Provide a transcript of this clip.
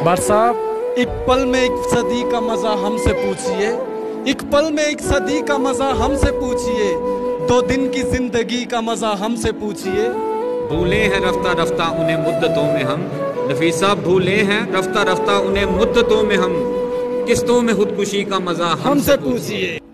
भट्ट साहब, एक पल में एक सदी का मजा हमसे पूछिए, एक पल में एक सदी का मजा हमसे पूछिए, 2 दिन की जिंदगी का मजा हमसे पूछिए। भूले हैं रफ्ता रफ्ता उन्हें मुद्दतों में हम, नफीसा भूले हैं रफ्ता रफ्ता उन्हें मुद्दतों में हम, किस्तों में खुदकुशी का मजा हमसे पूछिए।